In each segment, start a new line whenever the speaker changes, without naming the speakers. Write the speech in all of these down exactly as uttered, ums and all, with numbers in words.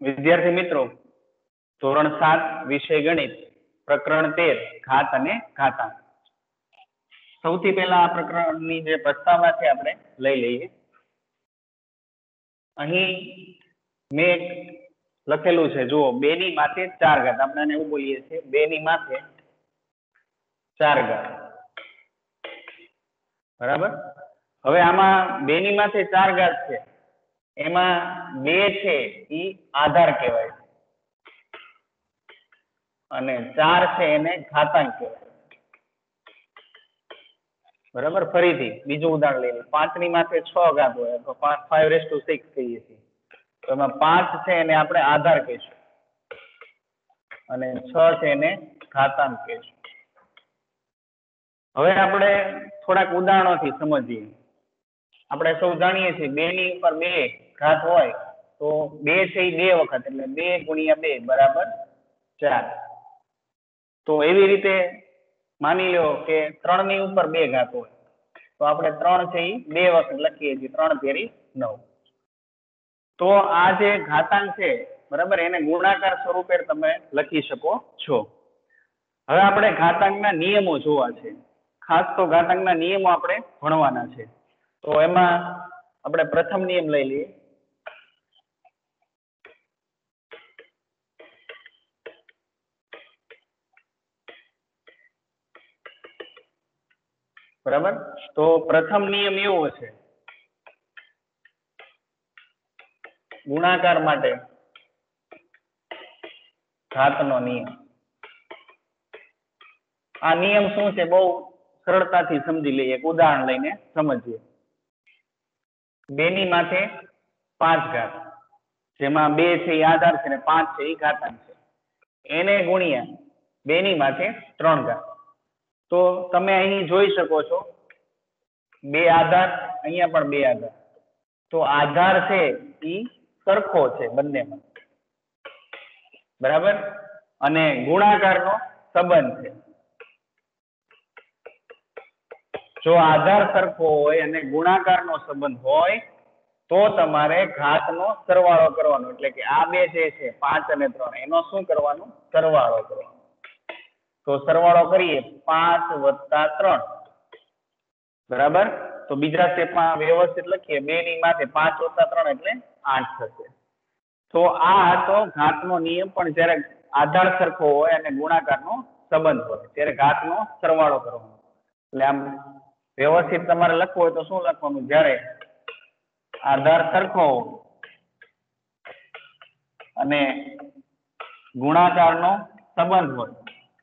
વિદ્યાર્થી મિત્રો, ધોરણ સાત વિષય ગણિત પ્રકરણ તેર ઘાત અને ઘાતાંક. સૌથી પહેલા આ પ્રકરણની જે પ્રસ્તાવના છે આપણે લઈ લઈએ. અહીં મેં લખેલું છે, જુઓ, બે ની માથે ચાર ઘાત. આપણે એવું બોલીએ છીએ, બે ની માથે ચાર ઘાત. બરાબર. હવે આમાં બે ની માથે ચાર ઘાત છે, એમાં બે છે એ આધાર કહેવાય અને ચાર છે એને ઘાતાંક કહેવાય. બરાબર. ફરીથી બીજું ઉદાહરણ લઈએ. પાંચ ની માથે છ ઘાત હોય તો પાંચ ફાઈવ રેસ ટુ સિક્સ કહીએ છીએ. તો એમાં પાંચ છે એને આપણે આધાર કહીશું અને છ છે એને ઘાતાંક કહીશું. હવે આપણે થોડાક ઉદાહરણોથી સમજીએ. આપણે સૌ જાણીએ છીએ, બે ની ઉપર બે ઘાત હોય તો બે છે એ બે વખત, એટલે બે ગુણ્યા બે બરાબર ચાર. તો એવી રીતે માની લો કે ત્રણ ની ઉપર બે ઘાત હોય તો આપણે ત્રણ છે એ બે વખત લખીએ છીએ, ત્રણ તેરી નવ. તો આ જે ઘાતાંક છે, બરાબર, એને ગુણાકાર સ્વરૂપે તમે લખી શકો છો. હવે આપણે ઘાતાંકના નિયમો જોવા છે. ખાસ તો ઘાતાંકના નિયમો આપણે ભણવાના છે. તો એમાં આપણે પ્રથમ નિયમ લઈ લઈએ. બરાબર. તો પ્રથમ નિયમ એવો છે, ગુણાકાર માટે ઘાતનો નિયમ. આ નિયમ શું છે, બહુ સરળતાથી સમજી લઈએ. એક ઉદાહરણ લઈને સમજીએ. બે ની માથે પાંચ ઘાત, જેમાં બે છે એ આધાર છે ને પાંચ છે એ ઘાતાંક છે, એને ગુણ્યા બે ની માથે ત્રણ ઘાત. તો તમે અહીં જોઈ શકો છો, બે આધાર, અહીંયા પણ બે આધાર. તો આધાર છે એ સરખો છે બંનેમાં, બરાબર, અને ગુણાકારનો સંબંધ છે. જો આધાર સરખો હોય અને ગુણાકારનો સંબંધ હોય તો તમારે ઘાતનો સરવાળો કરવાનો. એટલે કે આ બે જે છે પાંચ અને ત્રણ, એનો શું કરવાનું? સરવાળો કરવાનો. તો સરવાળો કરીએ, પાંચ વત્તા ત્રણ, બરાબર. તો બીજા સ્ટેપમાં વ્યવસ્થિત લખીએ, બે ની માથે પાંચ વત્તા ત્રણ એટલે આઠ થશે. તો આ હતો ઘાતનો નિયમ. પણ જ્યારે આધાર સરખો હોય અને ગુણાકારનો સંબંધ હોય ત્યારે ઘાતનો સરવાળો કરવાનો. એટલે આમ વ્યવસ્થિત તમારે લખવું હોય તો શું લખવાનું? જ્યારે આધાર સરખો અને ગુણાકારનો સંબંધ હોય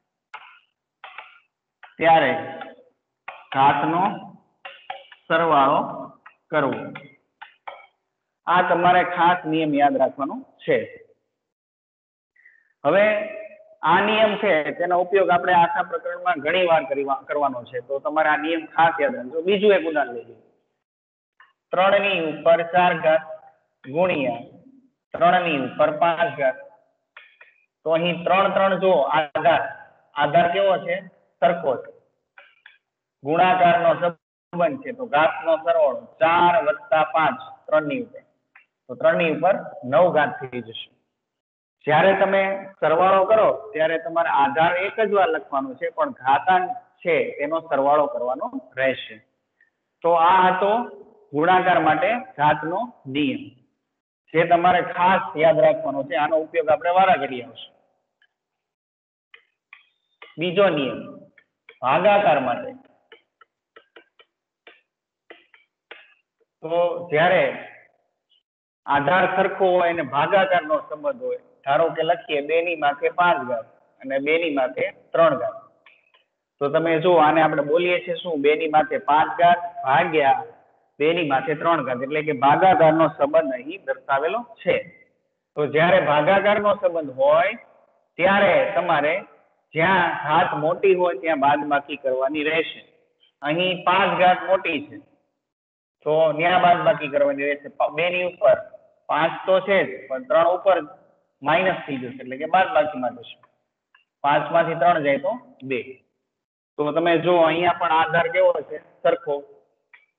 ત્યારે ઘાતનો સરવાળો કરવો. આ તમારે ખાસ નિયમ યાદ રાખવાનો છે. હવે આ નિયમ છે તેનો ઉપયોગ આપણે આખા પ્રકરણમાં ઘણી વાર કરવાનો છે. તો તમારે આ નિયમ ખાસ યાદ રાખજો. બીજું એક ઉદાહરણ લઈએ. ત્રણ ની ઉપર ચાર ઘાત ગુણ્યા ત્રણ ની ઉપર પાંચ ઘાત. તો અહીં ત્રણ ત્રણ જો આધાર આધાર કેવો છે? સરખો છે. ગુણાકારનો સંબંધ છે તો ઘાતનો સરવાળો ચાર વત્તા પાંચ ત્રણ ની ઉપર, તો ત્રણ ની ઉપર નવ ઘાત થઈ જશે. જ્યારે તમે સરવાળો કરો ત્યારે તમારે આધાર એક જ વાર લખવાનો છે, પણ ઘાતાંક છે એનો સરવાળો કરવાનો રહેશે. તો આ હતો ગુણાકાર માટે ઘાતનો નિયમ, જે તમારે ખાસ યાદ રાખવાનો છે. આનો ઉપયોગ આપણે વારા ઘડીએ આવશે. બીજો નિયમ ભાગાકાર માટે. તો જ્યારે આધાર સરખો હોય અને ભાગાકારનો સંબંધ હોય, ધારો કે લખીએ બે ની માથે પાંચ ઘાત અને બે ની માથે ત્રણ ઘાત. તો તમે જુઓ, આને આપણે બોલીએ છીએ શું? બે ની માથે પાંચ ઘાત ભાગ્યા બે ની માથે ત્રણ ઘાત, એટલે કે ભાગાકારનો સંબંધ અહીં દર્શાવેલો છે. તો જ્યારે ભાગાકારનો સંબંધ હોય ત્યારે તમારે જ્યાં ઘાત મોટી હોય ત્યાં બાદબાકી કરવાની રહેશે. અહીં પાંચ ઘાત મોટી છે તો ત્યાં બાદબાકી કરવાની રહેશે. બે ની ઉપર પાંચ તો છે જ, પણ ત્રણ ઉપર માઇનસ થઈ જશે, એટલે કે બાદબાકીમાં જશે. પાંચ માંથી ત્રણ જાય તો બે. તો તમે જો અહીંયા પણ આધાર કેવો છે? સરખો.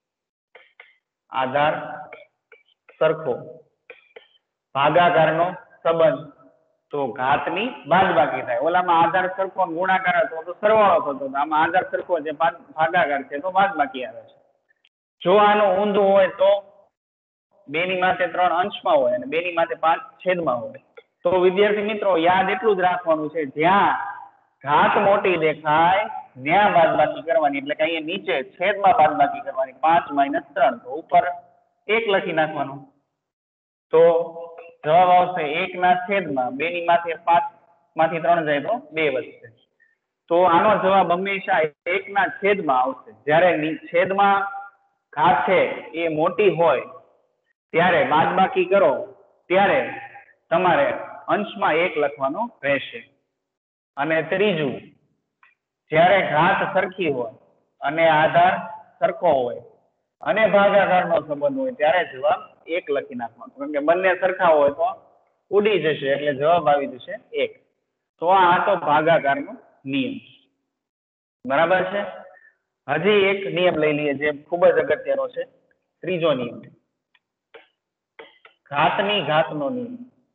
આધાર સરખો. ભાગાકારનો સંબંધ તો ઘાતની બાદબાકી થાય. ઓલામાં આધાર સરખો ગુણાકાર હતો તો સરવાળો થતો, આમાં આધાર સરખો છે ભાગાકાર છે તો બાદબાકી આવે છે. જો આનું ઊંધું હોય તો બે ની માથે ત્રણ અંશમાં હોય અને બે ની માથે પાંચ છેદમાં હોય. તો વિદ્યાર્થી મિત્રો યાદ એટલું જ રાખવાનું છે, જ્યાં ઘાત મોટી દેખાય ત્યાં બાદબાકી કરવાની, એટલે કે અહીંયા નીચે છેદમાં બાદબાકી કરવાની. પાંચ માઇનસ ત્રણ તો ઉપર એક લખી નાખવાનું. તો જવાબ આવશે એક ના છેદમાં બે ની માથે પાંચ માંથી ત્રણ જાય તો બે વધશે. તો આનો જવાબ હંમેશા એક ના છેદમાં આવશે. જ્યારે છેદમાં ઘાત છે એ મોટી હોય ત્યારે બાદબાકી કરો ત્યારે તમારે અંશમાં એક લખવાનો રહેશે. અને ત્રીજું, જ્યારે ઘાત સરખી હોય અને આધાર સરખો હોય અને ભાગાકારનો સંબંધ હોય ત્યારે જવાબ એક લખી નાખવાનો, કારણ કે બંને સરખા હોય તો ઉડી જશે એટલે જવાબ આવી જશે એક. તો આ તો ભાગાકારનો નિયમ. બરાબર છે. હજી એક નિયમ લઈ લઈએ જે ખૂબ જ અગત્યનો છે, ત્રીજો નિયમ, ઘાતની ઘાતનો નિયમ.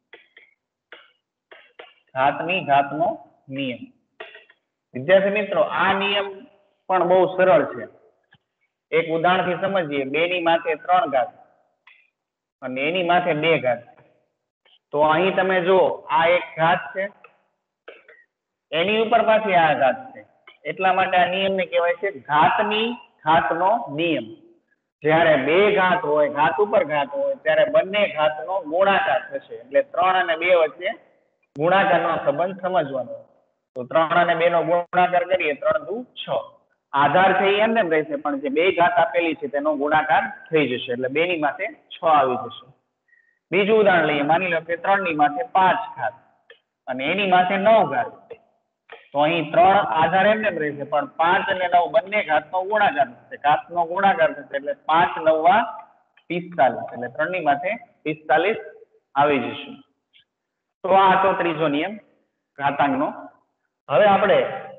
ઘાતની ઘાતનો નિયમ. વિદ્યાર્થી મિત્રો આ નિયમ પણ બહુ સરળ છે. એક ઉદાહરણ થી સમજીએ. બે ની માથે ત્રણ ઘાત અને એની માથે બે ઘાત. તો અહીં તમે જો આ એક ઘાત છે, એની ઉપર પાછી આ ઘાત છે, એટલા માટે આ નિયમને કહેવાય છે ઘાતની ઘાતનો નિયમ. જ્યારે બે ઘાત હોય, ઘાત ઉપર ઘાત હોય, ત્યારે બંને ઘાતનો ગુણાકાર થશે. એટલે ત્રણ અને બે વચ્ચે ગુણાકારનો સંબંધ સમજવાનો. તો ત્રણ અને બે નો ગુણાકાર કરીએ, ત્રણ દુ છ. આધાર છે એ એમને રહેશે, પણ જે બે ઘાત આપેલી છે તેનો ગુણાકાર થઈ જશે, એટલે બે ની માથે છ આવી જશે. બીજું ઉદાહરણ લઈએ. માની લો કે ત્રણ ની માથે પાંચ ઘાત અને એની માથે નવ ઘાત. તો અહીં ત્રણ આધાર એમને રહેશે, પણ પાંચ અને નવ બંને ઘાતનો ગુણાકાર થશે. ઘાતનો ગુણાકાર થશે એટલે પાંચ નવા પિસ્તાલીસ, એટલે ત્રણ ની માથે પિસ્તાલીસ આવી જશે. તો આ તો ત્રીજો નિયમ ઘાતાંકનો. હવે આપણે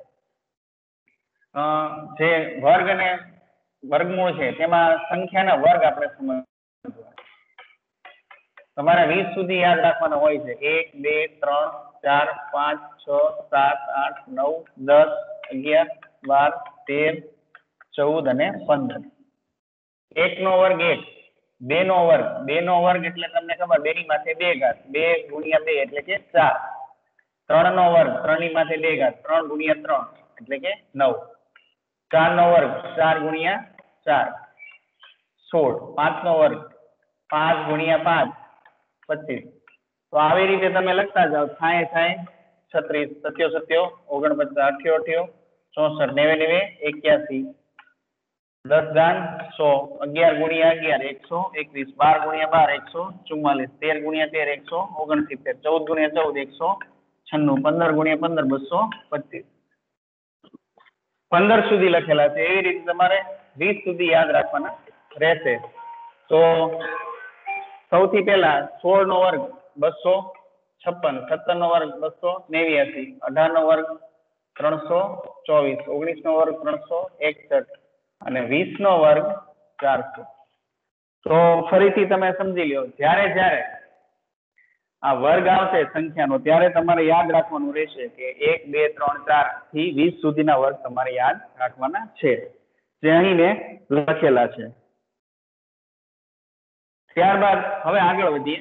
જે વર્ગ અને વર્ગમૂળ છે તેમાં સંખ્યાના વર્ગ આપણે સમજવા. તમારે વીસ સુધી યાદ રાખવાના હોય છે. એક, બે, ત્રણ, ચાર, પાંચ, છ, સાત, આઠ, નવ, દસ, અગિયાર, બાર, તેર, ચૌદ અને પંદર. એક નો વર્ગ એક, બે નો વર્ગ, બે નો વર્ગ એટલે તમને ખબર, બે ની માથે બે ઘાત, બે ગુણ્યા બે એટલે કે ચાર. ત્રણ નો વર્ગ, ત્રણ ની માથે બે ઘાત, ત્રણ ગુણ્યા ત્રણ એટલે કે નવ. ચાર નો વર્ગ, ચાર ગુણ્યા ચાર સોળ. પાંચ નો વર્ગ, પાંચ ગુણ્યા પાંચ પચીસ. તો આવી રીતે તમે લખતા જાઓ. છાય છાય છત્રીસ, સત્યો સત્યો ઓગણપચાસ, અઠ્યો અઠ્યો ચોસઠ, નેવે નેવે એક્યાસી, દસ ગાન સો, અગિયાર ગુણ્યા અગિયાર એકસો એકવીસ, બાર ગુણ્યા બાર એકસો ચુમ્માલીસ, તેર ગુણ્યા તેર એકસો ઓગણસિત્તેર, ચૌદ ગુણ્યા ચૌદ એકસો છન્નું, પંદર ગુણ્યા પંદર બસો પચીસ. પંદર સુધી લખેલા છે. એવી રીતે તમારે વીસ સુધી યાદ રાખવાના રહેશે. તો સૌથી પહેલા સોળ નો વર્ગ બસો છપ્પન, સત્તર નો વર્ગ બસો નેવ્યાસી, અઢાર નો વર્ગ ત્રણસો ચોવીસ, ઓગણીસ નો વર્ગ ત્રણસો એકસઠ અને વીસ નો વર્ગ ચારસો. તો ફરીથી તમે સમજી લો, જ્યારે જ્યારે આ વર્ગ આવશે સંખ્યાનો ત્યારે તમારે યાદ રાખવાનું રહેશે કે એક, બે, ત્રણ, ચાર થી વીસ સુધીના વર્ગ તમારે યાદ રાખવાના છે, જે અહીં મેં લખેલા છે. ત્યારબાદ હવે આગળ વધીએ.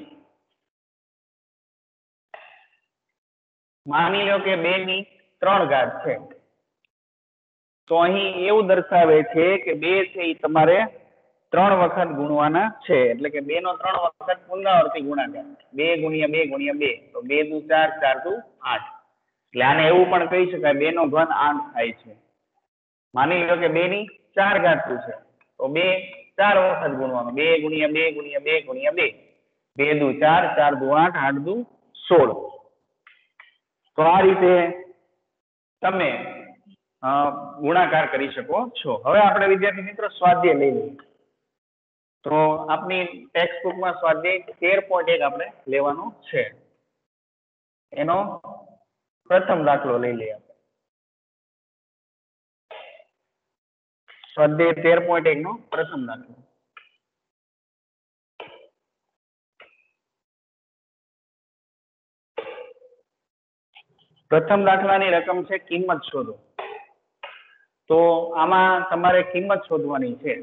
માની લો કે બે ની ત્રણ ઘાત છે. તો અહીં એવું દર્શાવે છે કે બે છે એ તમારે ત્રણ વખત ગુણવાના છે, એટલે કે બે નો ત્રણ વખત પુનરાવર્તી ગુણાકાર. બે ગુણ્યા બે ગુણ્યા બે, તો બે દુ ચાર, ચાર દુ આઠ. એટલે આને એવું પણ કહી શકાય બે નો ઘન આઠ થાય છે. માની લો કે બે ની ચાર ઘાત છે, તો બે ચાર વખત ગુણવાનું. બે ગુણ્યા બે ગુણ્યા બે ગુણ્યા બે, બે દુ ચાર, ચાર દુ આઠ, આઠ દુ સોળ. તો આ રીતે તમે ગુણાકાર કરી શકો છો. હવે આપણે વિદ્યાર્થી મિત્રો સ્વાધ્યાય લઈ લઈએ. તો આપની ટેક્સ્ટ બુકમાં સ્વાધ્યાય તેર પોઈન્ટ એક આપણે લેવાનો છે. એનો પ્રથમ દાખલો લઈ લઈએ. સ્વાધ્યાય તેર પોઈન્ટ એક નો પ્રથમ દાખલો. પ્રથમ દાખલાની રકમ છે કિંમત શોધો. તો આમાં તમારે કિંમત શોધવાની છે.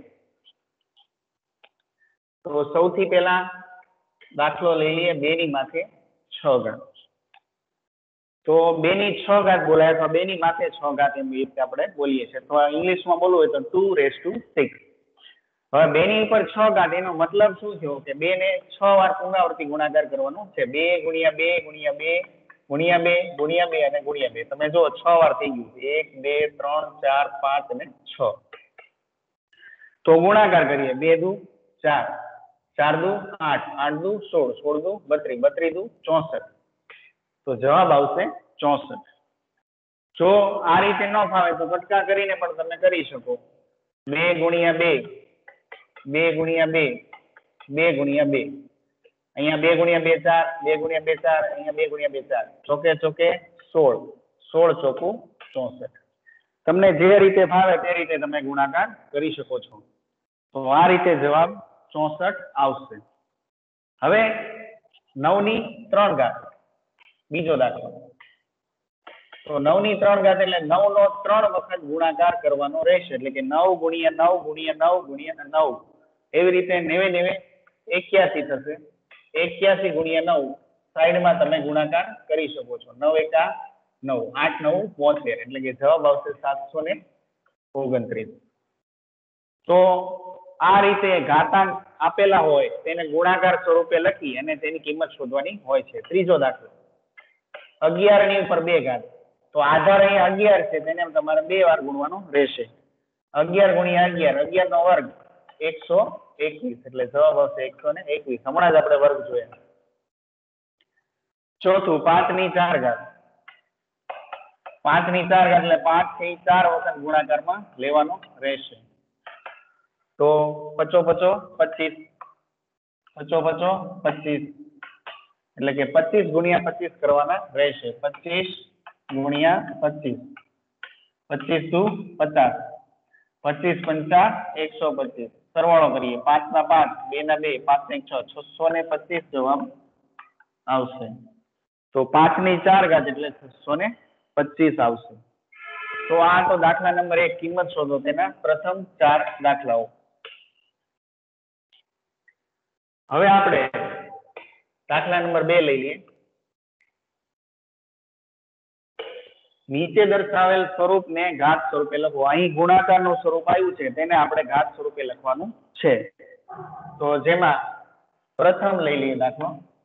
તો સૌથી પહેલા દાખલો લઈ લઈએ બે ની માથે છ ઘાત. તો બે ની છ ઘાત બોલાય અથવા બે ની માથે છ ઘાત એમ રીતે આપણે બોલીએ છીએ. તો ઇંગ્લિશમાં બોલવું હોય તો ટુ રેસ ટુ સિક્સ. હવે બે ની ઉપર છ ઘાત એનો મતલબ શું થયો કે બે ને છ વાર પુનરાવર્તી ગુણાકાર કરવાનો છે. બે ગુણ્યા બે ગુણ્યા બે ગુણ્યા બે ગુણ્યા બે અને ગુણ્યા બે. તમે જો છ વાર થઈ ગયું. એક બે ત્રણ ચાર પાંચ અને છ. તો ગુણાકાર કરીએ. બે દુ ચાર, ચાર દુ આઠ, આઠ દુ સોળ, સોળ દુ બત્રીસ, બત્રીસ દુ ચોસઠ. તો જવાબ આવશે ચોસઠ. જો આ રીતે ન ફાવે તો કટકા કરીને પણ તમે કરી શકો. બે ગુણ્યા બે, બે ગુણ્યા બે, બે ગુણ્યા બે. અહીંયા બે ગુણ્યા બે ચાર, બે ગુણ્યા બે ચાર, અહીંયા બે ગુણ્યા બે ચાર. ચોકે ચોકે સોળ, સોળ ચોકું ચોસઠ. તમને જે રીતે ફાવે તે રીતે તમે ગુણાકાર કરી શકો છો. તો આ રીતે જવાબ ચોસઠ આવશે. હવે નવ ની ત્રણ ઘાત, બીજો દાખલો. તો નવ ની ત્રણ ઘાત એટલે નવ નો ત્રણ વખત ગુણાકાર કરવાનો રહેશે. એટલે કે નવ ગુણ્યા નવ ગુણ્યા નવ ગુણ્યા નવ. એવી રીતે નેવે નેવે એક્યાસી થશે. એક્યાસી ગુણ્યા નવ સાઈડમાં તમે ગુણાકાર કરી શકો છો. નવ એકા નવ, આઠ નવ બોતેર. એટલે કે જવાબ આવશે સાતસો ને ઓગણત્રીસ. તો આ રીતે ઘાતાંક આપેલા હોય તેને ગુણાકાર સ્વરૂપે લખી અને તેની કિંમત શોધવાની હોય છે. ત્રીજો દાખલો, અગિયાર ની ઉપર બે ઘાત. તો આધાર અહીંયા અગિયાર છે, તેને તમારે બે વાર ગુણવાનો રહેશે. અગિયાર ગુણ્યા અગિયાર, અગિયાર નો વર્ગ એકસો એકવીસ. એટલે જવાબ આવશે એકસો ને એકવીસ. હમણાં જ આપણે વર્ગ જોયા. ચોથું, પાંચ ની ચાર ઘાત. પાંચ ની ચાર ઘાત એટલે પાંચ થી ચાર વખત ગુણાકારમાં લેવાનો રહેશે. તો પચો પચો પચીસ, પચો પચો પચીસ. એટલે કે પચીસ ગુણ્યા પચીસ કરવાના રહેશે. પચીસ ગુણ્યા પચીસ, પચીસ દુ પચાસ, પચીસ પંચા એકસો પચીસ. સરવાળો કરીએ. પાંચ ના પાંચ, બે ના બે, પાંચ ને છ, છસો ને પચીસ જવાબ આવશે. તો પાંચ ની ચાર ઘાત એટલે છસો ને પચીસ આવશે. તો આ તો દાખલા નંબર એક, કિંમત શોધો, તેના પ્રથમ ચાર દાખલાઓ. હવે આપણે દાખલા નંબર બે લઈ લઈએ. નીચે દર્શાવેલ સ્વરૂપ ને ઘાત સ્વરૂપે લખો. અહીં ગુણાકાર નું સ્વરૂપ આવ્યું છે, તેને આપણે ઘાત સ્વરૂપે લખવાનું છે. તો જેમાં પ્રથમ લઈ લઈએ દાખલો,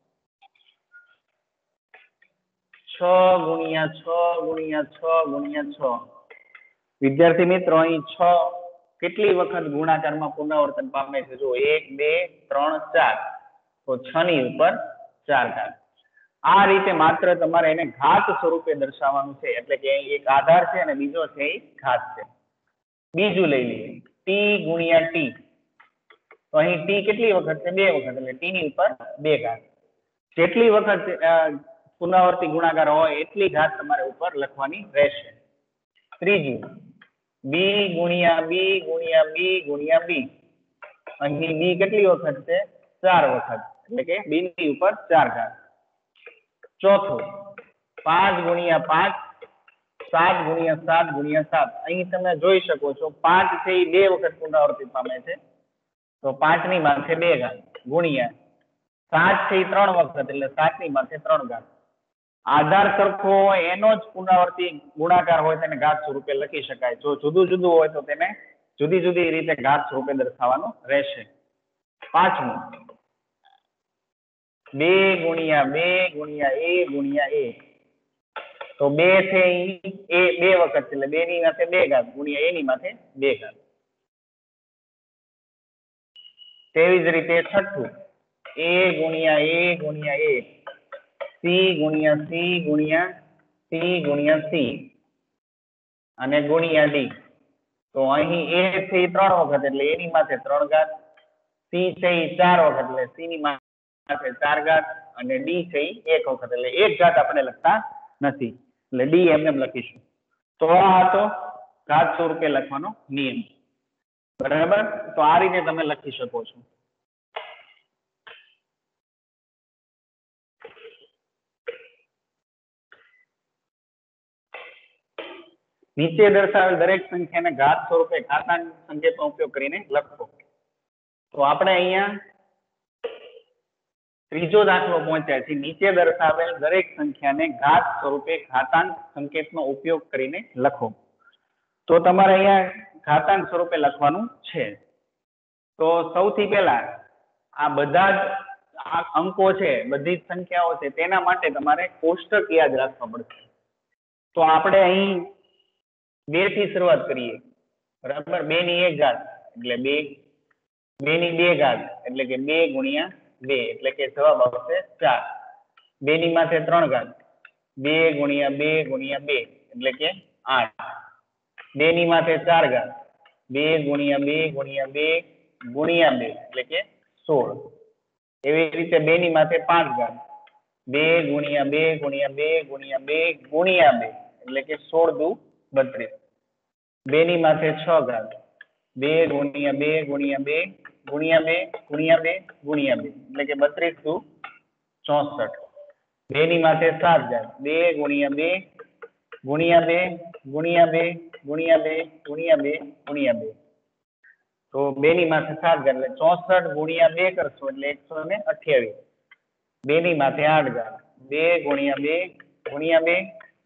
છ ગુણ્યા છ ગુણ્યા છ ગુણ્યા છ. વિદ્યાર્થી મિત્રો, અહીં છ કેટલી વખત ગુણાકારમાં પુનરાવર્તન પામે છે? જો એક બે ત્રણ ચાર. તો છ ની ઉપર ચાર ઘાત. આ રીતે માત્ર તમારે એને ઘાત સ્વરૂપે દર્શાવવાનું છે. એટલે કે એક આધાર છે અને બીજો છે એ ઘાત છે. બીજું લઈ લઈએ, ટી ગુણ્યા ટી. તો અહીં ટી કેટલી વખત છે? બે વખત. એટલે ટી ની ઉપર બે ઘાત. જેટલી વખત પુનરાવર્તી ગુણાકાર હોય એટલી ઘાત તમારે ઉપર લખવાની રહેશે. ત્રીજું, બી ગુણ્યા બી ગુણ્યા બી ગુણ્યા બી. અહીં બી કેટલી વખત છે? ચાર વખત. એટલે કે બી ની ઉપર ચાર ઘાત. ચોથું, પાંચ ગુણ્યા પાંચ, સાત ગુણ્યા સાત ગુણ્યા સાત. અહીં તમે જોઈ શકો છો પાંચ છે એ બે વખત પુનરાવર્તિત પામે છે. તો પાંચ ની માથે બે ઘાત ગુણ્યા સાત છે એ ત્રણ વખત. એટલે સાત ની માથે ત્રણ ઘાત. આધાર સરખો હોય એનો જ પુનરાવર્તી ગુણાકાર હોય તેને ઘાત સ્વરૂપે લખી શકાય. જો જુદું જુદું હોય તો તેને જુદી જુદી રીતે ઘાત સ્વરૂપે દર્શાવવાનું રહેશે. પાંચમું, બે ગુણ્યા બે ગુણ્યા એ ગુણ્યા એ. તો બે છે એ બે વખત. એટલે બે ની માથે બે ઘાત ગુણ્યા એ ની માથે બે ઘાત. તેવી જ રીતે છઠ્ઠું, એ ગુણ્યા એ ગુણ્યા એ, સી ગુણ્યા સી ગુણ્યા સી ગુણ્યા સી અને ગુણ્યા ડી. તો અહીં એ છે એ ત્રણ વખત. એટલે એ ની માથે ત્રણ ઘાત. સી છે એ ચાર વખત. એટલે સી ની માથે ચાર ઘાત. અને ડી છે એ એક વખત. એટલે એક ઘાત આપણે લખતા નથી. એટલે ડી એમને લખીશું. તો આ હતો ઘાત સ્વરૂપે લખવાનો નિયમ. બરાબર. તો આ રીતે તમે લખી શકો છો. નીચે દર્શાવેલ દરેક સંખ્યાને ઘાત સ્વરૂપે ઘાતાંક સંકેતનો ઉપયોગ કરીને લખો. તો આપણે અહીંયા ત્રીજો દાખલો પહોંચ્યા છે. નીચે દર્શાવેલ દરેક સંખ્યાને ઘાત સ્વરૂપે ઘાતાંક સંકેતનો ઉપયોગ કરીને લખો. તો તમારે અહીંયા ઘાતાંક સ્વરૂપે લખવાનું છે. તો સૌથી પહેલા આ બધા જ આ અંકો છે, બધી જ સંખ્યાઓ છે, તેના માટે તમારે કોષ્ટક યાદ રાખવા પડશે. તો આપણે અહીં બે થી શરૂઆત કરીએ, બરાબર. બે ની એક ઘાત એટલે બે, બે ની બે ઘાત એટલે કે બે ગુણ્યા બે એટલે કે જવાબ આવશે ચાર. બે ની માથે ત્રણ ઘાત, બે ગુણ્યા બે ગુણ્યા બે એટલે કે આઠ. બે ની માથે ચાર ઘાત, બે ગુણ્યા બે ગુણ્યા બે ગુણ્યા બે એટલે કે સોળ. એવી રીતે બે ની માથે પાંચ ઘાત, બે ગુણ્યા બે ગુણ્યા બે ગુણ્યા બે ગુણ્યા બે એટલે કે સોળ દુ બત્રીસ. બે ની માથે છ ઘાત, બે ગુણ્યા બે ગુણ્યા બે ગુણ્યા બે ગુણ્યા બે ગુણ્યા બે એટલે કે બત્રીસ દુ ચોસઠ. બે ની માથે સાત ઘાત, બે ગુણ્યા બે ગુણ્યા બે ગુણ્યા બે ગુણ્યા બે ગુણ્યા બે ગુણ્યા બે. તો બે ની માથે સાત ઘાત એટલે ચોસઠ ગુણ્યા બે કરશો એટલે એકસો ને અઠ્યાવીસ. બે ની માથે આઠ ઘાત, બે ગુણ્યા બે ગુણ્યા બે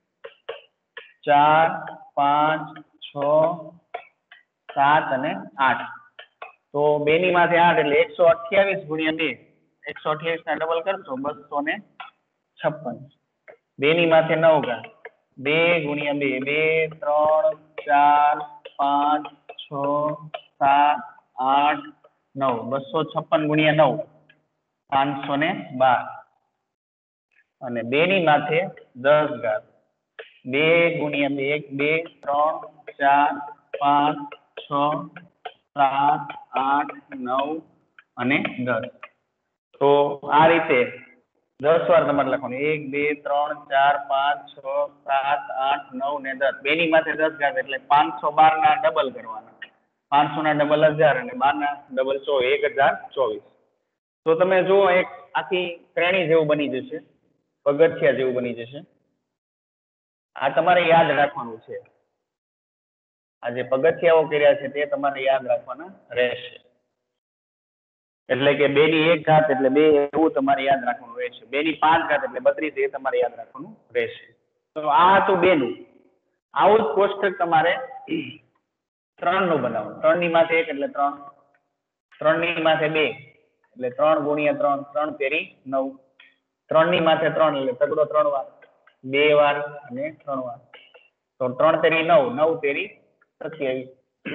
ચાર પાંચ છ સાત અને આઠ. તો બે ની માથે આઠ એટલે એકસો અઠ્યાવીસ ગુણ્યા બે, એકસો અઠ્યાવીસ ના ડબલ કરશો બસો ને છપ્પન. બે ની માથે નવ ઘાત, બે ગુણ્યા બે, બે ત્રણ ચાર પાંચ છ સાત આઠ નવ, બસો છપ્પન ગુણ્યા નવ પાંચસો ને બાર. અને બે ની માથે દસ ઘાત, બે ગુણ્યા બે, બે ત્રણ ચાર પાંચ છ સાત આઠ નવ અને દસ. તો આ રીતે દસ વાર તમારે લખવાનું, એક બે ત્રણ ચાર પાંચ છ સાત આઠ નવ ને દસ. બે ની માથે દસ ઘાત એટલે પાંચસો બાર ના ડબલ કરવાના, પાંચસો ના ડબલ હજાર અને બાર ના ડબલ ચોવીસ, એક હજાર ચોવીસ. તો તમે જુઓ એક આખી શ્રેણી જેવું બની જશે, પગથિયા જેવું બની જશે. આ તમારે યાદ રાખવાનું છે. આ જે પગથિયાઓ કર્યા છે તે તમારે યાદ રાખવાના રહેશે. એટલે કે બે ની એક ઘાત એટલે બે એવું તમારે યાદ રાખવાનું રહેશે. બે ની પાંચ ઘાત એટલે બત્રીસ એ તમારે યાદ રાખવાનું રહેશે. તો આ હતું બે નું. આવું જ કોષ્ટક તમારે ત્રણ નું બનાવવાનું. ત્રણ ની માથે એક એટલે ત્રણ, ત્રણ ની માથે બે એટલે ત્રણ ગુણ્યા ત્રણ, ત્રણ તેરી નવ. ત્રણ ની માથે ત્રણ એટલે તગડો ત્રણ વાર, બે વાર અને ત્રણ વાર. તો ત્રણ તેરી નવ, નવ તેરી સત્યાવીસ.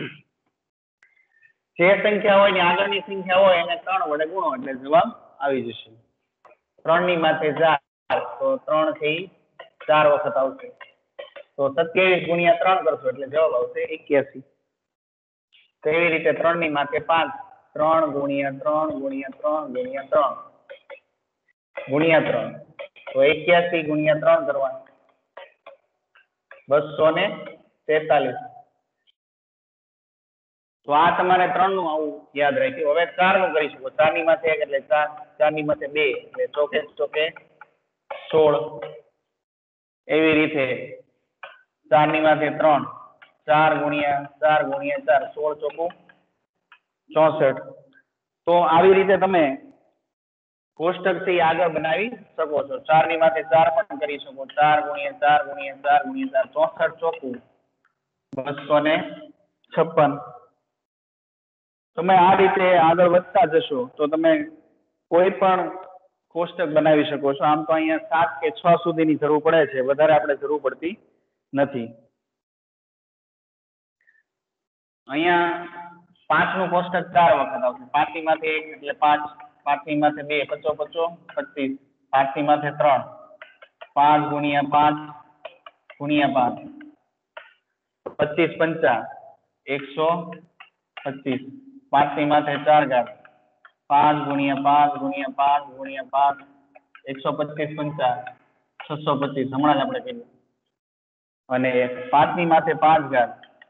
જે સંખ્યા હોય ને આગળની સંખ્યા હોય એને ત્રણ વડે ગુણો એટલે જવાબ આવી જશે. ત્રણ ની માથે ચાર તો ત્રણ થી ચાર વખત આવશે. તો સત્યાવીસ ગુણ્યા ત્રણ કરશો એટલે જવાબ આવશે એક્યાસી. તો એવી રીતે ત્રણ ની માથે પાંચ, ત્રણ ગુણ્યા ત્રણ ગુણ્યા ત્રણ ગુણ્યા ત્રણ ગુણ્યા ત્રણ તો એક્યાસી ગુણ્યા ત્રણ કરવાનું, બસો ને તેતાલીસ. તો આ તમારે ત્રણ નું આવું યાદ રાખ્યું. હવે ચાર નું કરી શકો. ચાર ની માથે એક એટલે ચાર, ચાર ની માથે બે એટલે ચોકે ચોકે સોળ. એવી રીતે ચાર ની માથે ત્રણ, ચાર ગુણ્યા ચાર ગુણ્યા ચાર, સોળ ચોકું ચોસઠ. તો આવી રીતે તમે કોષ્ટક થી આગળ બનાવી શકો છો. ચાર ની માથે ચાર પણ કરી શકો. ચાર ગુણ્યા ચાર ગુણ્યા ચાર ગુણ્યા ચાર, ચોસઠ ચોકું બસો ને છપ્પન. તમે આ રીતે આગળ વધતા જશો તો તમે કોઈ પણ કોષ્ટક બનાવી શકો છો. આમ તો અહીંયા સાત કે છ સુધીની જરૂર પડે છે, વધારે આપણે જરૂર પડતી નથી. અહીંયા પાંચ નું કોષ્ટક ચાર વખત આવશે. પાંચ ની માથે એક એટલે પાંચ, પાંચ ની માથે બે પચો પચો પચીસ, પાંચ ની માથે ત્રણ, પાંચ ગુણ્યા પાંચ ગુણ્યા પાંચ, પચીસ પંચા એકસો પચીસ. પાંચ ની માથે ચાર ઘાત, પાંચ ગુણ્યા પાંચ ગુણ્યા પાંચ ગુણ્યા પાંચ, એકસો પચીસ પંચા છસો પચીસ હમણાં જ આપણે કહ્યું. અને પાંચ ની માથે પાંચ ઘાત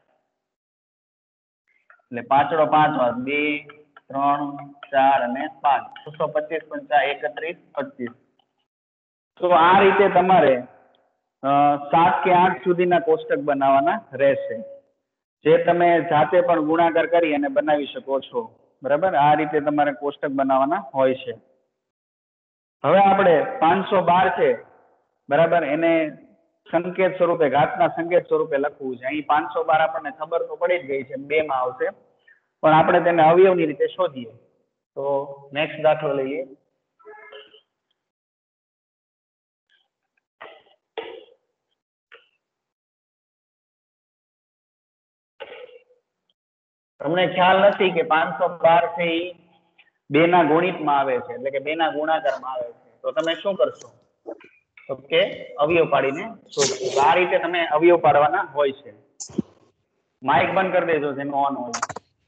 એટલે પાંચડો પાંચ વાર, બે ત્રણ ચાર અને પાંચ, છસો પચીસ પંચા એકત્રીસ પચીસ. તો આ રીતે તમારે સાત કે આઠ સુધીના કોષ્ટક બનાવવાના રહેશે, જે તમે જાતે પણ ગુણાકાર કરી અને બનાવી શકો છો. બરાબર, આ રીતે તમારે કોષ્ટક બનાવવાના હોય છે. હવે આપણે પાંચસો બાર છે, બરાબર, એને સંકેત સ્વરૂપે, ઘાતના સંકેત સ્વરૂપે લખવું છે. અહીં પાંચસો બાર આપણને ખબર તો પડી જ ગઈ છે, બે માં આવશે, પણ આપણે તેને અવયવની રીતે શોધીએ. તો નેક્સ્ટ દાખલો લઈએ. તમને ખ્યાલ નથી કે પાંચસો બાર છે એ બે ના ગુણિતમાં આવે છે, એટલે કે બે ના ગુણાકારમાં આવે છે. તો તમે શું કરશો? તો કે અવયવ પાડીને શોધશો. આ રીતે તમે અવયવ પાડવાના હોય છે. માઇક બંધ કરી દેજો જેનો ઓન હોય.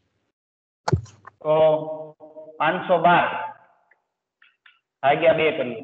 તો પાંચસો બાર ભાગ્યા બે કરીએ.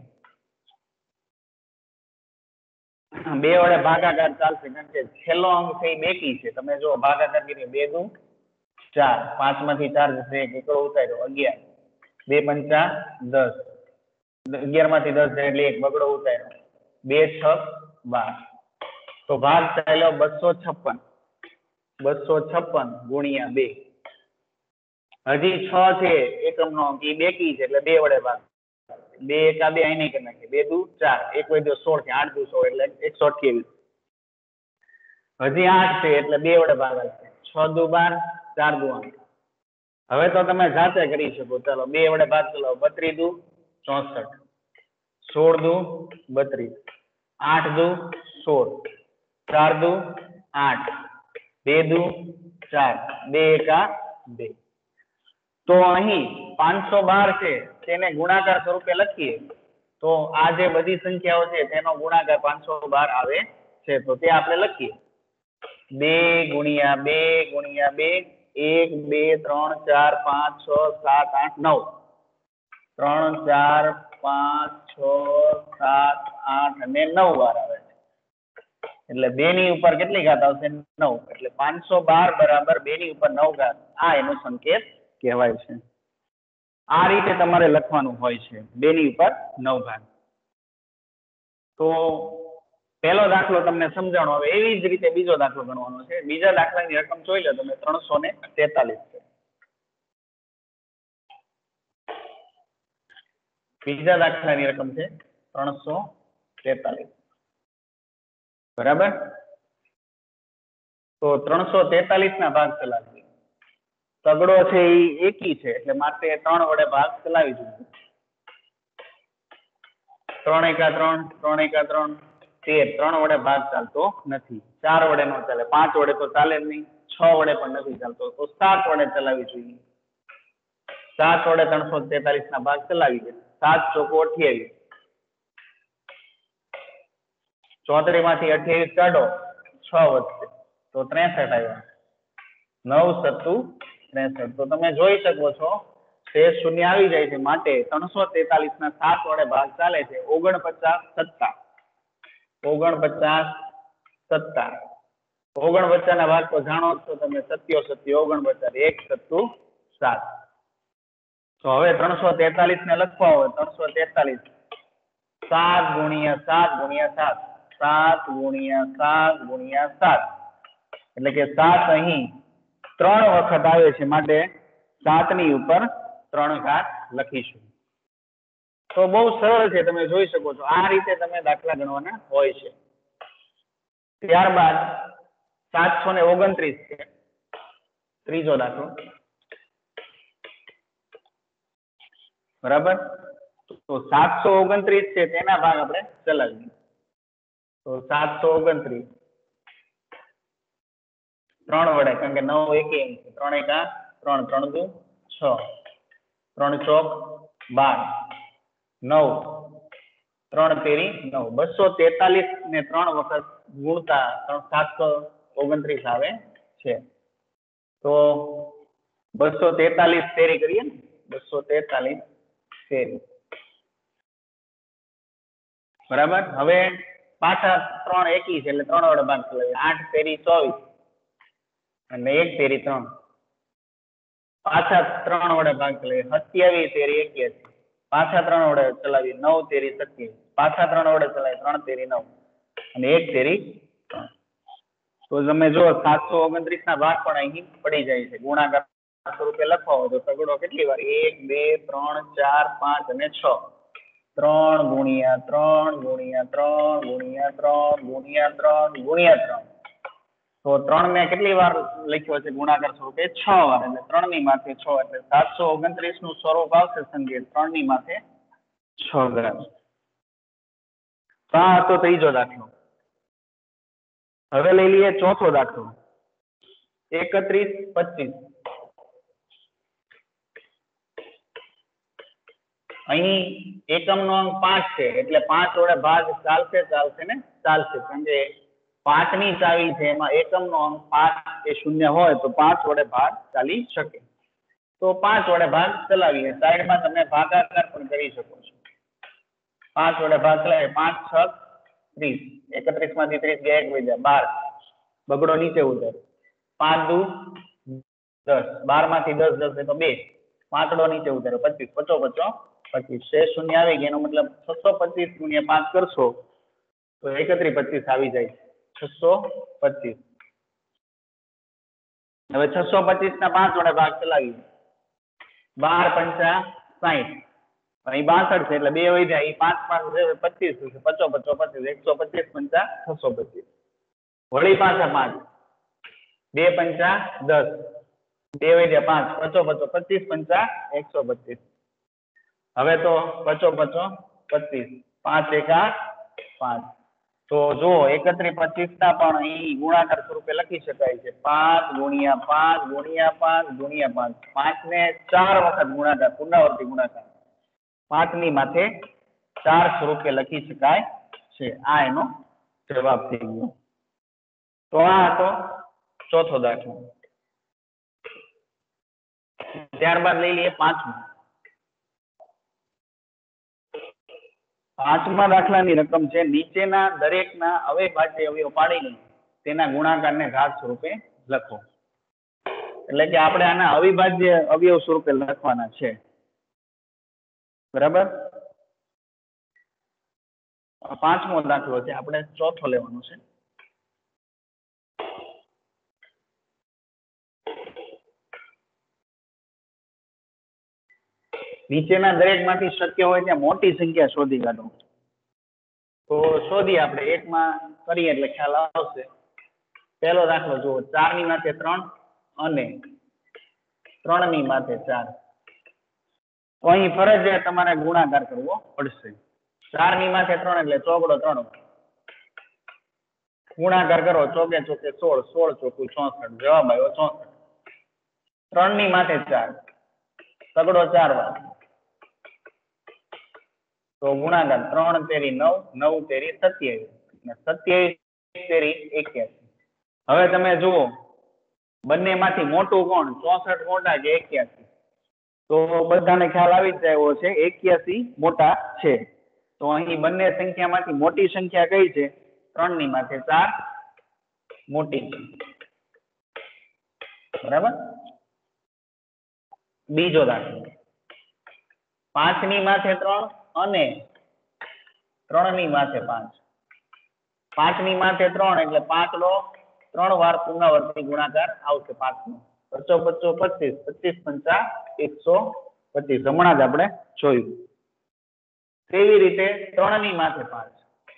બે વડે ભાગાકાર ચાલશે, કારણ કે છેલ્લો અંક છે એ બેકી છે. તમે જો ભાગાકાર કરીએ, બે દુ ચાર, પાંચ માંથી ચાર જશે, એક એકડો ઉતાર્યો, અગિયાર, બે પંચા દસ, અગિયાર માંથી દસ જાય એટલે એક બગડો ઉતાર્યો, બે છ બાર. તો ભાગ ચાલ્યો બસો છપ્પન, બસો છપ્પન ગુણ્યા બે. હજી છ છે એકમ નો અંક, એ બેકી છે એટલે બે વડે ભાગ. બે એકા બે અહીં નહીં કરી નાખીએ, બે દુ ચાર, એક વધ્યો સોળ છે, આઠ દુ સોળ એટલે એકસો અઠ્યાવીસ. હજી આઠ છે એટલે બે વડે ભાગાશે, છ દુ બાર, ચાર દુ આઠ. હવે તો તમે જાતે કરી શકો. ચાલો બે વડે ભાગ ચલાવો, બત્રીસ દુ ચોસઠ, સોળ દુ બત્રીસ, આઠ દુ સોળ, ચાર દુ આઠ, બે દુ ચાર, બે એકા બે. તો અહીં પાંચસો બાર છે તેને ગુણાકાર સ્વરૂપે લખીએ તો આ જે બધી સંખ્યાઓ છે તેનો ગુણાકાર પાંચસો બાર આવે છે. તો તે આપણે લખીએ, બે ગુણ્યા બે ગુણ્યા બે, એક બે ત્રણ ચાર પાંચ છ સાત આઠ નવ, ત્રણ ચાર પાંચ છ સાત આઠ અને નવ વાર આવે છે. એટલે બે ની ઉપર કેટલી ઘાત આવશે? નવ. એટલે પાંચસો બાર બરાબર બે ની ઉપર નવ ઘાત. આ એનો સંકેત કહેવાય છે. આ રીતે તમારે લખવાનું હોય છે, બે ની ઉપર નવ ઘાત. તો પહેલો દાખલો તમને સમજાણો. હવે એવી જ રીતે બીજો દાખલો ગણવાનો છે. બીજા દાખલાની રકમ જોઈ લો તમે, ત્રણસો ને તેતાલીસ છે. બીજા દાખલાની રકમ છે ત્રણસો તેતાલીસ. બરાબર, તો ત્રણસો તેતાલીસ ના ભાગ ચલાવીએ. તગડો છે એ એકી છે એટલે માટે ત્રણ વડે ભાગ ચલાવી જોઈએ. ત્રણ એકા ત્રણ, ત્રણ એકા ત્રણ, તેર. ત્રણ વડે ભાગ ચાલતો નથી, ચાર વડે નો ચાલે, પાંચ વડે તો ચાલે જ નહીં, છ વડે પણ નથી ચાલતો, તો સાત વડે ચલાવી જોઈએ. સાત વડે ત્રણસો તેતાલીસ ના ભાગ ચલાવી દે. સાત ચોકો અઠ્યાવીસ, ચોત્રીસ માંથી અઠ્યાવીસ કાઢો, છ વધશે તો ત્રેસઠ આવ્યા. નવ સત્તુ ત્રેસઠ. તો તમે જોઈ શકો છો તે શૂન્ય આવી જાય છે, માટે ત્રણસો તેતાલીસ ના સાત વડે ભાગ ચાલે છે. ઓગણપચાસ સત્તા, ઓગણપચાસ સત્તા. ઓગણપચાસ ના ભાગ તો જાણો છો તમે, સત્યો સત્યો ઓગણપચાસ, એક સત્તુ સાત. તો હવે ત્રણસો તેતાલીસ ને લખવા હોય, ત્રણસો તેતાલીસ સાત ગુણ્યા સાત ગુણ્યા સાત, સાત ગુણ્યા સાત ગુણ્યા સાત, એટલે કે સાત અહીં ત્રણ વખત આવે છે, માટે સાત ની ઉપર ત્રણ ઘાત લખીશું. તો બહુ સરળ છે, તમે જોઈ શકો છો. આ રીતે તમે દાખલા ગણવાના હોય છે. ત્યારબાદ સાતસો ને ઓગણત્રીસ છે, ત્રીજો દાખલો. બરાબર, તો સાતસો ઓગણત્રીસ છે તેના ભાગ આપણે ચલાવીએ. તો સાતસો ઓગણત્રીસ ત્રણ વડે, કારણ કે નવ એકી છે, ત્રણ એકા ત્રણ, ત્રણ દુ છ, ત્રણ ચોક બાર, નવ, ત્રણ તેરી નવ. બસો તેતાલીસ ને ત્રણ વખત ગુણતા સાતસો ઓગણત્રીસ આવે છે. તો બસો તેતાલીસ તેરી કરીએ ને, બસો તેતાલીસ તેરી. બરાબર, હવે પાછા ત્રણ એકી છે એટલે ત્રણ વડે ભાગ ચલાવીએ. આઠ તેરી ચોવીસ અને એક તેરી ત્રણ. પાછા ત્રણ વડે ભાગ ચલાવીએ. સત્યાવીસ તેરી એક્યાસી. પાછા ત્રણ વડે ચલાવીએ. નવ તેરી સત્યાવીસ. પાછા ત્રણ વડે ચલાવીએ. ત્રણ તેરી નવ. અને એક તેરી ત્રણ. તો તમે જો સાતસો ઓગણત્રીસ ના ભાગ પણ અહીં પડી જાય છે. ગુણાકાર સ્વરૂપે લખવા હોય તો તગડો કેટલી વાર એક બે ત્રણ ચાર પાંચ અને છ. ત્રણ ગુણ્યા ત્રણ ગુણ્યા ત્રણ ગુણ્યા ત્રણ ગુણ્યા ત્રણ ગુણ્યા ત્રણ. તો ત્રણ ને કેટલી વાર લખ્યો છે ગુણાકાર સ્વરૂપે? છ વાર. એટલે ત્રણ ની માથે છ એટલે સાતસો ઓગણત્રીસ નું સ્વરૂપ આવશે સંકેત ત્રણ ની માથે છ ગ્રામ. આ હતો ત્રીજો દાખલો. હવે લઈ લઈએ ચોથો દાખલો. એકત્રીસ પચીસ. અહીં એકમ નો અંક પાંચ છે એટલે પાંચ વડે ભાગ ચાલશે ચાલશે ને ચાલશે. કેમ કે પાંચ ની ચાવી છે એમાં એકમ નો અંક પાંચ એ શૂન્ય હોય તો પાંચ વડે ભાગ ચાલી શકે. તો પાંચ વડે ભાગ ચલાવીએ. સાઈડમાં તમે ભાગાકાર પણ કરી શકો છો. પાંચ વડે ભાગ ચલાવીએ. પાંચ છ ત્રીસ. એકત્રીસ માંથી ત્રીસ ગયા એક વઈ જાય બાર. બગડો નીચે ઉતરે. પાંચ દુ દસ. બાર માંથી દસ દસ તો બે. પાંચડો નીચે ઉતરે પચીસ. પચો પચો પચીસ. શેષ શૂન્ય આવી ગયા એનો મતલબ છસો પચીસ ગુણ્યા પાંચ કરશો તો એકત્રીસ પચીસ આવી જાય. છસો પચીસ. હવે છસો પચીસ ના પાંચ વડે ભાગ ચલાવીએ. બાર પંચા સાઈઠ. અહીં બાસઠ છે એટલે બે વઈ જાય. પાંચ પાંચ પચીસ થશે. પચો પચો પચીસ. એકસો પચીસ પંચા છસો પચીસ. વળી પાછા પાંચ. બે પંચા દસ. બે વઈ જાય પાંચ. પચો પચો પચીસ પંચા એકસો પચીસ. હવે તો પચો પચો પચીસ. પાંચ એકા પાંચ. તો જો એકત્રીસ પચીસ ના પણ અહીં ગુણાકાર સ્વરૂપે લખી શકાય છે. પાંચ ગુણ્યા પાંચ ગુણ્યા પાંચ ગુણ્યા પાંચ. પાંચ ને ચાર વખત ગુણાકાર પુનરાવર્તી ગુણાકાર પાંચ ની માથે ચાર સ્વરૂપે લખી શકાય છે. આ એનો જવાબ થઈ ગયો. તો આ હતો ચોથો દાખલો. ત્યારબાદ લઈ લઈએ પાંચમો. પાંચમા દાખલાની રકમ છે નીચેના દરેકના અવિભાજ્ય અવયવ પાડીને તેના ગુણાકારને ઘાત સ્વરૂપે લખો. એટલે કે આપણે આના અવિભાજ્ય અવયવ સ્વરૂપે લખવાના છે. બરાબર. પાંચમો દાખલો છે. આપણે ચોથો લેવાનો છે. નીચેના દરેક માંથી શક્ય હોય ત્યાં મોટી સંખ્યા શોધી કાઢો. તો શોધી આપણે એકમાં કરીએ એટલે ખ્યાલ આવશે. પહેલો દાખલો જુઓ. ચાર ની માથે ત્રણ અને ત્રણ ની માથે ચાર. તો અહીં ફરજિયાત તમારે ગુણાકાર કરવો પડશે. ચાર ની માથે ત્રણ એટલે ચોગડો ત્રણ. ગુણાકાર કરો ચોકે ચોકે સોળ. સોળ ચોકું ચોસઠ. જવાબ આવ્યો ચોસઠ. ત્રણ ની માથે ચાર. તગડો ચાર વાર. તો ગુણાકાર ત્રણ તેરી નવ. નવ તેરી સત્યાવીસ. સત્યાવીસ તેરી એક્યાસી. હવે તમે જુઓ બંને માંથી મોટું કોણ? ચોસઠ મોટા કે એક્યાસી? તો બધાને ખ્યાલ આવી જ આવ્યો છે એક્યાસી મોટા છે. તો અહીં બંને સંખ્યામાંથી મોટી સંખ્યા કઈ છે? ત્રણ ની માથે ચાર મોટી. બરાબર. બીજો દાખલો. પાંચ ની માથે ત્રણ અને ત્રણ ની માથે પાંચ. પાંચ ની માથે ત્રણ એટલે પાંચ નો ત્રણ વાર પુનરાવર્તી ગુણાકાર આવશે પાંચ નો. પચો પચો પચીસ. પચીસ પંચા એકસો પચીસ. હમણાં જ આપણે જોયું. તેવી રીતે ત્રણ ની માથે પાંચ.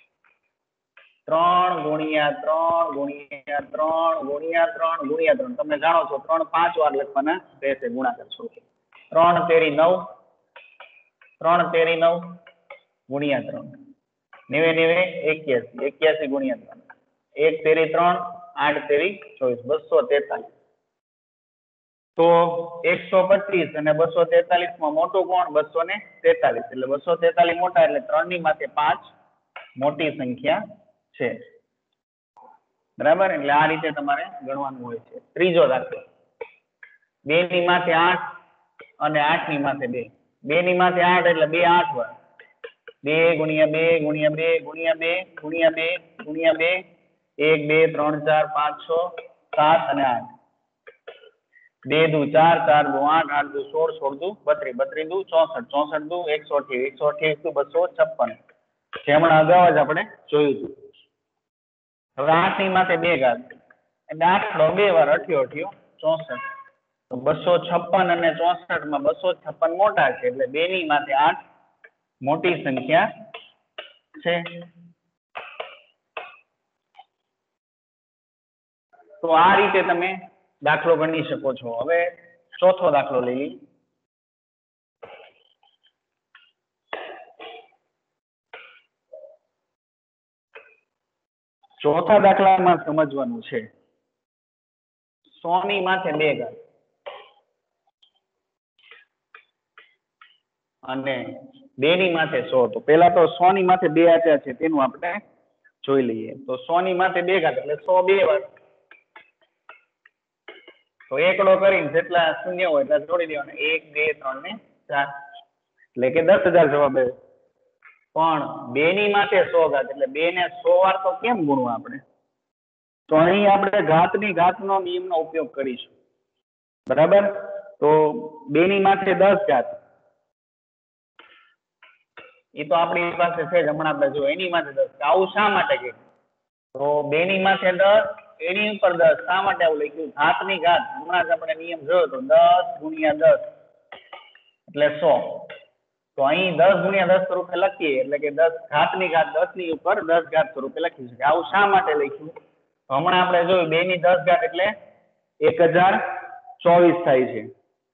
ત્રણ ગુણ્યા ત્રણ ગુણ્યા ત્રણ ગુણ્યા ત્રણ ગુણ્યા ત્રણ. તમે જાણો છો ત્રણ પાંચ વાર લખવાના રહેશે ગુણાકાર સ્વરૂપે. ત્રણ તેરી નવ. ત્રણ તેરી નવ ગુણ્યા ત્રણ. નેવે નેવે એક્યાસી. એક્યાસી ગુણ્યા ત્રણ. એક તેરી ત્રણ. આઠ તેરી ચોવીસ. બસો તેતાલીસ. તો એકસો પચીસ અને બસો તેતાલીસ માં મોટું કોણ? બસો ને તેતાલીસ. એટલે બસો તેતાલીસ મોટા એટલે ત્રણ ની માથે પાંચ મોટી સંખ્યા છે. બરાબર. એટલે આ રીતે તમારે ગણવાનું હોય છે. ત્રીજો દાખલો. બે ની માથે આઠ અને આઠ ની માથે બે. બે ની માથે આઠ એટલે બે આઠ વાર. બે ગુણ્યા બે ગુણ્યા બે ગુણ્યા બે ગુણ્યા બે ગુણ્યા બે. એક બે ત્રણ ચાર પાંચ છ સાત અને આઠ. બે દુ ચાર. ચાર દુ આઠ. આઠ દુ સોળ. સોળ દુ બત્રીસ. બત્રીસ દુ ચોસઠ. ચોસઠ દુ એકસો અઠ્યાવીસ. એકસો અઠ્યાવીસ દુ બસો છપ્પન. જે હમણાં અગાઉ જ આપણે જોયું હતું. હવે આઠ ની માથે બે ઘાત એટલે આઠડો બે વાર અઠ્યો અઠ્યો ચોસઠ તો બસો છપ્પન અને ચોસઠ માં બસો છપ્પન મોટા છે એટલે બે ની માથે આઠ મોટી સંખ્યા છે. તો આ રીતે તમે દાખલો ગણી શકો છો. હવે ચોથો દાખલો લઈ લઈએ. ચોથા દાખલામાં સમજવાનું છે સો ની માથે બે ઘાત અને બે ની માથે સો. તો પેલા તો સો ની માથે બે આપ્યા છે તેનું આપણે જોઈ લઈએ. તો સો ની માથે બે ઘાત એટલે સો બે વાર તો એકડો કરીને જેટલા શૂન્ય હોય એટલા જોડી દેવાના એક બે ત્રણ ને ચાર એટલે કે દસ હજાર જવાબ આવ્યો. પણ બે ની માથે સો ઘાત એટલે બે ને સો વાર તો કેમ ગુણવા આપણે? તો અહીં આપણે ઘાતની ઘાતનો નિયમનો ઉપયોગ કરીશું. બરાબર. તો બે ની માથે દસ ઘાત એ તો આપણી પાસે છે જ હમણાં આપણે જો એની માથે દસ. આવું શા માટે કે તો બે ની માથે દસ એની ઉપર દસ શા માટે આવું લખ્યું? ઘાતની ઘાત હમણાં જ આપણે નિયમ જોયો તો દસ ગુણ્યા દસ એટલે સો. તો અહીં દસ ગુણ્યા દસ સ્વરૂપે લખીએ એટલે કે દસ ઘાતની ઘાત દસ ની ઉપર દસ ઘાત સ્વરૂપે લખી શકાય. આવું શા માટે લખ્યું? હમણાં આપણે જોયું બે ની દસ ઘાત એટલે એક હજાર ચોવીસ થાય છે.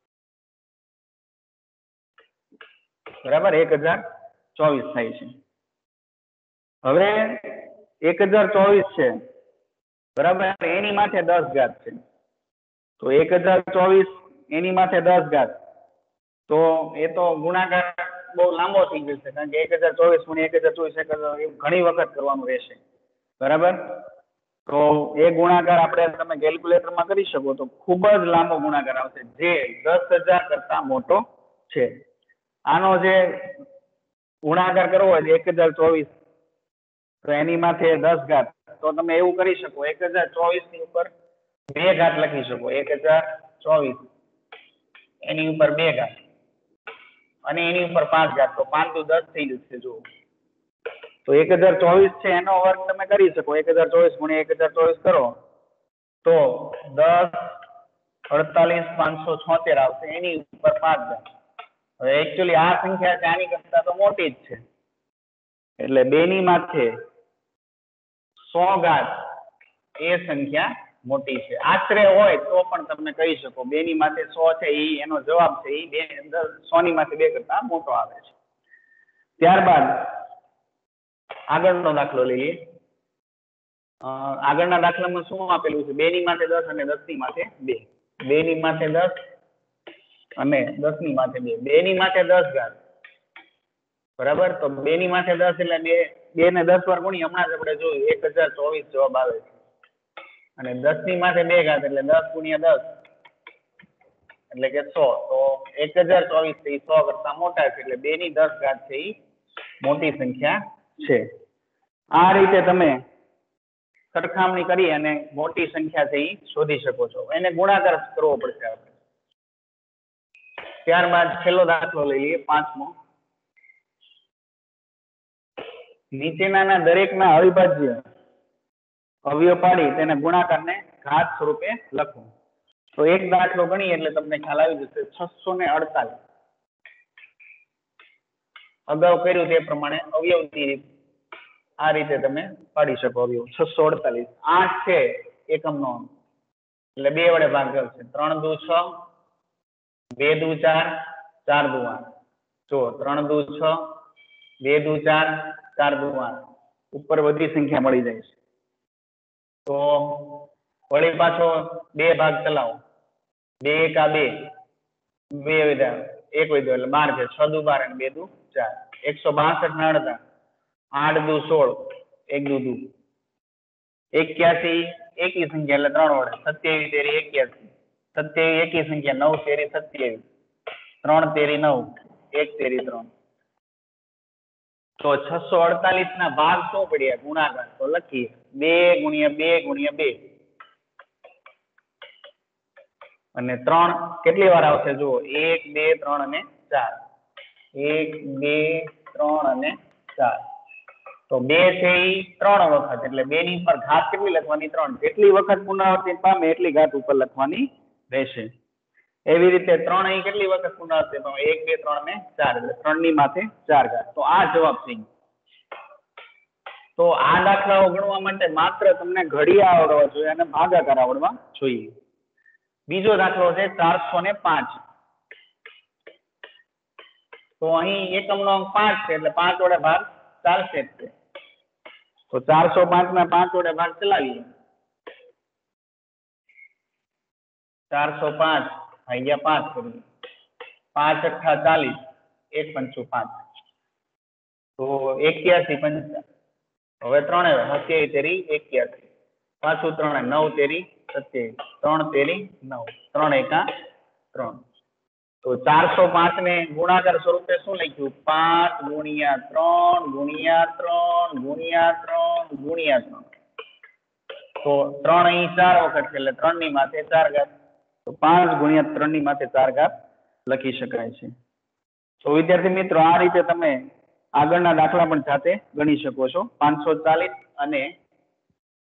બરાબર એક હજાર ચોવીસ થાય છે. હવે એક હજાર ચોવીસ છે બરાબર એની માથે દસ ઘાત છે તો એક હજાર ચોવીસ એની માથે દસ ઘાત તો એ તો ગુણાકાર બહુ લાંબો થઈ જશે કારણ કે એક હજાર ચોવીસ ગુણ્યા એક હજાર ચોવીસ ઘણી વખત કરવાનું રહેશે. બરાબર. તો એ ગુણાકાર આપણે તમે કેલ્ક્યુલેટરમાં કરી શકો તો ખૂબ જ લાંબો ગુણાકાર આવશે જે દસ હજાર કરતા મોટો છે. આનો જે ગુણાકાર કરવો હોય એક હજાર ચોવીસ તો એની માથે દસ ઘાત તો તમે એવું કરી શકો એક હજાર ચોવીસ ની ઉપર બે ઘાત લખી શકો એક હજાર ચોવીસ એની ઉપર બે ઘાત અને એની ઉપર પાંચ ઘાત તો પાંચ દુ દસ થઈ જશે. જુઓ તો એક હજાર ચોવીસ છે એનો વર્ગ તમે કરી શકો એક હજાર ચોવીસ ગુણ્યા એક હજાર ચોવીસ કરો તો દસ અડતાલીસ પાંચસો છોતેર આવશે એની ઉપર પાંચ ઘાત. હવે એકચ્યુઅલી આ સંખ્યા છે આની કરતા તો મોટી જ છે એટલે બે ની માથે સો ઘાત એ સંખ્યા મોટી છે. આશરે હોય તો પણ તમે કહી શકો બે ની માથે સો છે એ એનો જવાબ છે એ બે સો ની માથે બે કરતા મોટો આવે છે. ત્યારબાદ આગળનો દાખલો લઈએ. આગળના દાખલામાં શું આપેલું છે બે ની માથે દસ અને દસ ની માથે બે. બે ની માથે દસ અને દસ ની માથે બે. બે ની માથે દસ ઘાત બરાબર. તો બે ની માથે દસ એટલે બે બે ને દસ વાર ગુણી હમણાં જ આપણે જોયું એક હજાર ચોવીસ જવાબ આવે છે અને દસ ની માથે બે ઘાત એટલે દસ ગુણ્યા દસ એટલે કે સો. તો એક હજાર ચોવીસ થી સો કરતા મોટા છે એટલે બે ની દસ ઘાત છે એ મોટી સંખ્યા છે. આ રીતે તમે સરખામણી કરી અને મોટી સંખ્યા છે એ શોધી શકો છો. એને ગુણાકાર કરવો પડશે આપણે. ત્યારબાદ છેલ્લો દાખલો લઈ લઈએ પાંચમો. નીચેનાના દરેકના અવિભાજ્ય અવયવ પાડી તેને ગુણાકારને ઘાત સ્વરૂપે લખો. તો એક દાખલો ગણી એટલે તમને ખ્યાલ આવી જશે. છસો ને અડતાલીસ અગાઉ કર્યું તે પ્રમાણે અવયવની રીત આ રીતે તમે પાડી શકો. અવયવ છસો અડતાલીસ આઠ છે એકમ નો એટલે બે વડે ભાગ કરશે. ત્રણ દુ છ બે દુ ચાર ચાર દુ આઠ. જો ત્રણ દુ છ બે દુ ચાર ચાર દુ આઠ ઉપર બધી સંખ્યા મળી જાય છે. તો વળી પાછો બે ભાગ ચલાવો બે એકા બે બે વધ્યા એક વધ્યો એટલે બાર છે. છ દુ બાર અને બે દુ ચાર એકસો બાસઠ ના અડધા આઠ દુ સોળ એક દુ દુ એક્યાસી એકી સંખ્યા એટલે ત્રણ વડે સત્યાવીસ તેરી એક્યાસી સત્યાવીસ એકી સંખ્યા નવ તેરી સત્યાવીસ ત્રણ તેરી નવ એક તેરી ત્રણ. તો છસો અડતાલીસ ના ભાગ શું પડ્યા ગુણાકાર તો લખીએ બે ગુણ્યા બે ગુણ્યા બે અને ત્રણ કેટલી વાર આવશે જુઓ એક બે ત્રણ અને ચાર એક બે ત્રણ અને ચાર. તો તો બે છે એ ત્રણ વખત એટલે બે ની પર ઘાત કેટલી લખવાની? ત્રણ. જેટલી વખત પુનરાવર્તિત પામે એટલી ઘાત ઉપર લખવાની રહેશે. એવી રીતે ત્રણ અહીં કેટલી વખત પુનરાવર્તિત પામે? એક બે ત્રણ ને ચાર એટલે ત્રણ ની માથે ચાર ઘાત. તો આ જવાબ થઈ ગયો. તો આ દાખલાઓ ગણવા માટે માત્ર તમને ઘડિયા આવડવા જોઈએ અને ભાગાકાર આવડવા જોઈએ. બીજો દાખલો છે ચારસો ને પાંચ. તો અહીં એકમનો અંક પાંચ છે એટલે પાંચ વડે ભાગ ચાલશે જ તે. તો ચારસો પાંચ ના પાંચ વડે ભાગ ચલાવીએ. ચારસો પાંચ ભાગ્યા પાંચ કરીએ. પાંચ અઠ્ઠા ચાલીસ, એક પંચું પાંચ. તો એક્યાસી પંચા. હવે ત્રણે સત્યાવીસ તેરી એક્યાસી. પાછું ત્રણે નવ તેરી સત્યાવીસ. ત્રણ તેરી નવ. ત્રણ એકા ત્રણ. તો ચારસો પાંચ ને ગુણાકાર સ્વરૂપે શું લખ્યું? પાંચ ગુણ્યા ત્રણ ગુણ્યા ત્રણ ગુણ્યા ત્રણ ગુણ્યા ત્રણ. તો ત્રણ અહીં ચાર વખત છે એટલે ત્રણ ની માથે ચાર ઘાત. તો પાંચ ગુણ્યા ત્રણ ની માથે ચાર ઘાત લખી શકાય છે. તો વિદ્યાર્થી મિત્રો આ રીતે તમે આગળના દાખલા પણ જાતે ગણી શકો છો. પાંચસો ચાલીસ અને